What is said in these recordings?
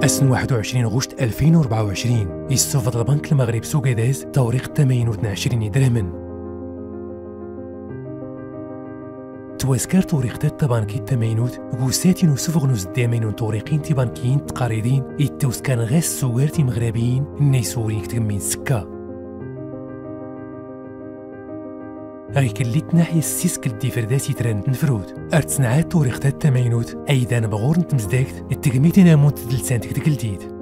أسن 21 غشت 2024 يستفضل البنك المغرب سوقداز توريق 28 درهما. تواسكار توريق تبانكي التمينوت غوساتين وسفغنوز الدامين توريقين تبانكيين تقاريدين يتوسكان غاس سوغارتي مغربيين النيسورين كتغمين سكا غيك اللي تناحي السيسك الديفرداسي ترند نفرود ارتسنعات توريق التمينوت ايضا بغور نتمزداكت التغميتنا موت دلسانتك دكالديد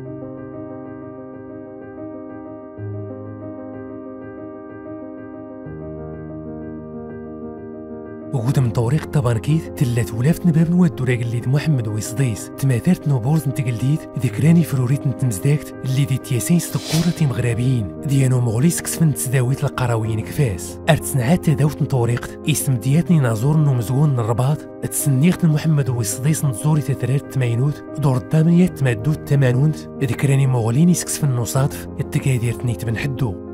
وجود من طوريق الطبانكيت تلات ولافت نباب نواد راجل اللي محمد ويصديس تماثرت نوبورز نتقلديد ذكراني فروريت نتمزداكت اللي دي تياسين ستقورة مغربيين ديانو مغليس كسفن تسداويت القراويين كفاس ارتسنعات تداوت نطوريقت اسم دياتني نازور نمزون الرباط تسنيخت محمد ويصديس نزوري تثرات تماينوت دور الدامنيات تمادوت تمانونت ذكراني مغلين يسكسفن نصادف التكاديرتني تبن حدو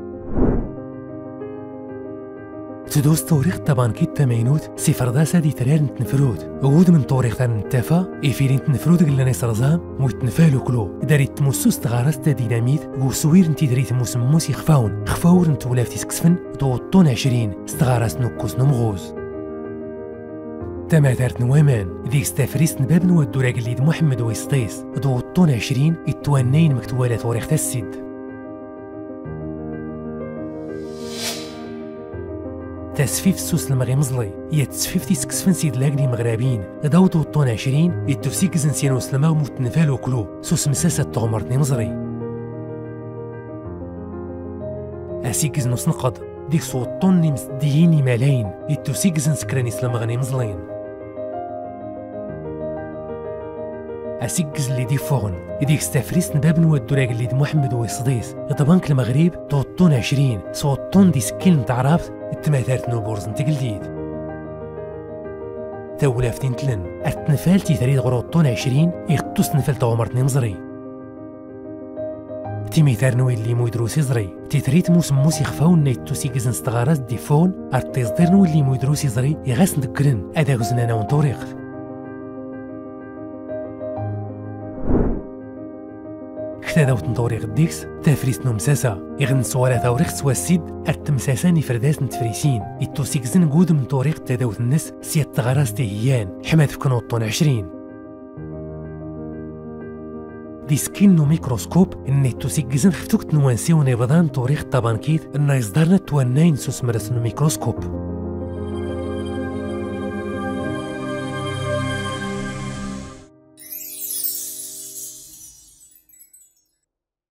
تدوس طوريق طبانكيت تمينوت سفر داسا دي ترار نتنفرود وود من طوريق تان نتافا إفيرين تنفرود قلنا نيسرزام ويتنفالو كلو داريت تموسوس تغارس تا ديناميت وسوير نتي دريت موسموس يخفاون خفاور نتولافتي سكسفن دوطون 20 استغارس نوكوس نمغوز تماثرت نوامان ذيك ستافريس نباب نود راجل اللي محمد ويسطيس دوطون 20 التوانين مكتوالات طوريق تاسيد تسفيف السوس المغي مزلي هي تسفيف تيسكسفن سيد لاقلي مغربين داوتو الطون 20 يتوسيك زنسيانو سلما متنفالو كلو سوس مساسة تغمرتني مزري اسيك زنوس نقض ديك صوت طوني مسدييني ملاين يتوسيك زنسكراني سلمغني مزلين اسيك اللي دي فوغن يديك ستافريس نباب نود راجل اللي محمد ويصديس طبانك المغرب طون 20 صوت طون دي سكيل نتعرفت التماثرت نوبورز نتقلديد تولافتين تلن اتنفالتي تريد غروط طون 20 يغطوس نفال تغمرتني مزري تيميثار نوي اللي مويدروسي زري تيتريت موسي خفاون نيتوسي كزن استغارات ديفون ارتيزدير نوي اللي مويدروسي زري يغاس ندكرن ادا غزنانا ونطوريق كتاداوت نطوريق الديكس تافريس نمساسا يغن سوالة توريق سواسيد التمساساني فرداس نتفريسين يتوسيك زن قود من طوريق تاداوت الناس سياد تغراس تهيان حماد في كنوطون 20 دي سكينو ميكروسكوب ان توسيك زن خفتوك تنوانسيو نيبضان طوريق طبانكيت ان يصدرنا توانين سوس مرسنو ميكروسكوب